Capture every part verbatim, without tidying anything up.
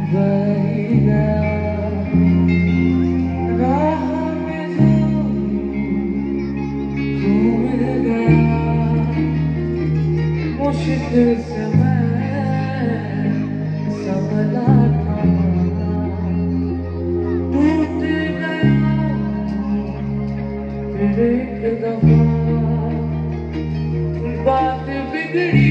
वही गया राह में जो तू मिल गया, मुश्किल से मैं संभला था, टूट गया फिर एक दफा, बात बिगड़ी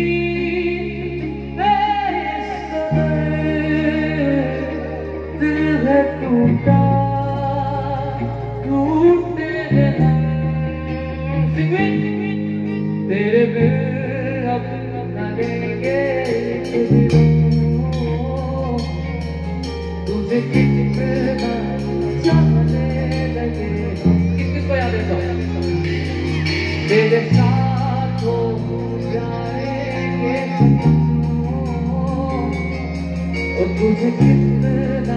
टूटा टूटे तेरे बिन अब न लेंगे तुझे कितना चाहने लगे, किसको याद है तो तेरे साथ हो जाएंगे और तुझे कितना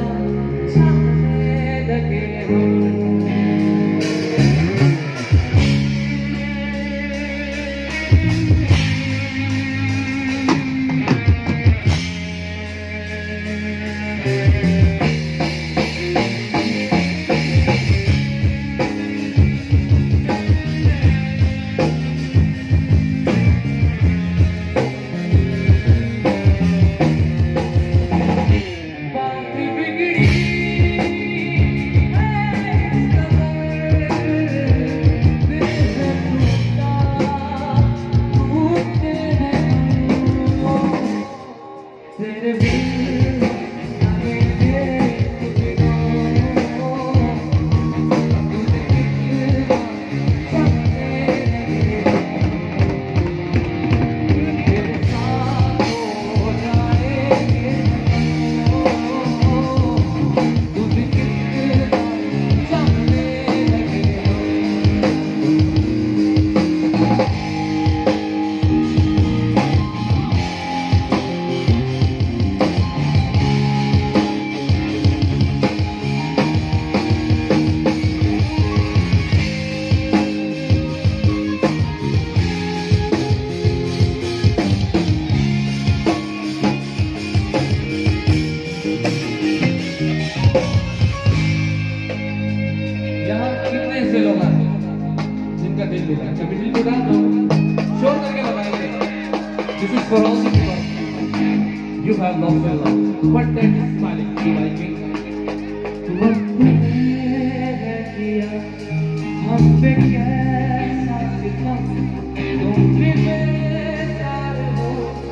जिनका दिल टूटा, कभी दिल टूटा तो शोर करके लगाएंगे। This is for all the people you have lost your love, but that is smiling, you like me? तुमने किया हम पे कैसा सितम, तुम भी बेकार हो,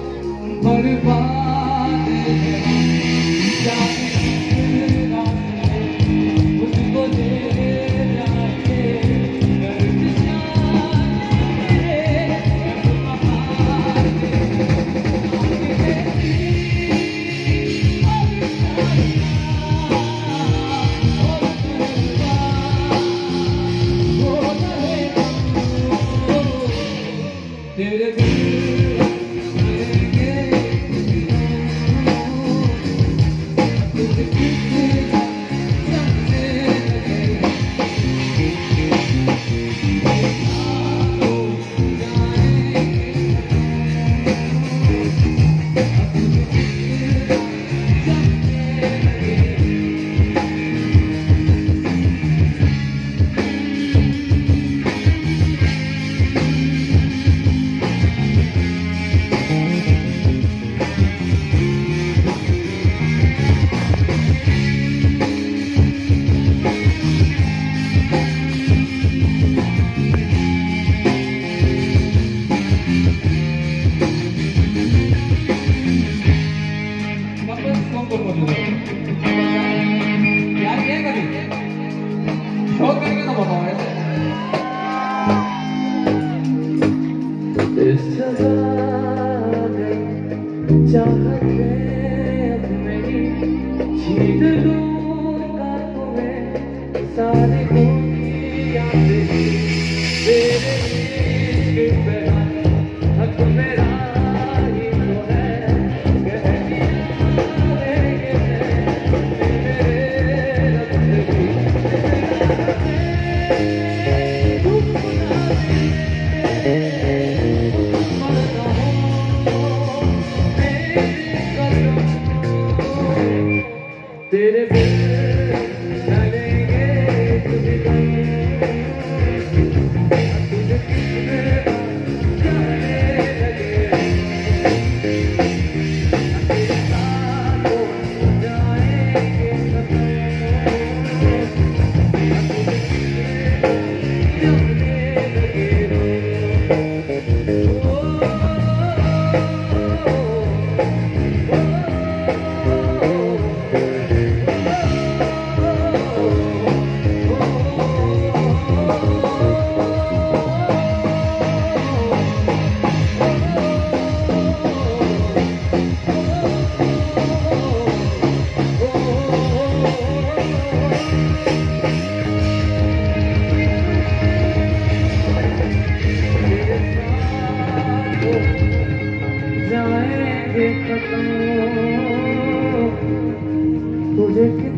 बर्बाद है जाने मुझको दे तेरे दिल चाहत अब मेरी छीन लूंगा तुम्हें सारी यादें तेरे इश्क पे हक मेरा ही तो है, कह दिया मेरे रब भी जाएंगे कदम तुझे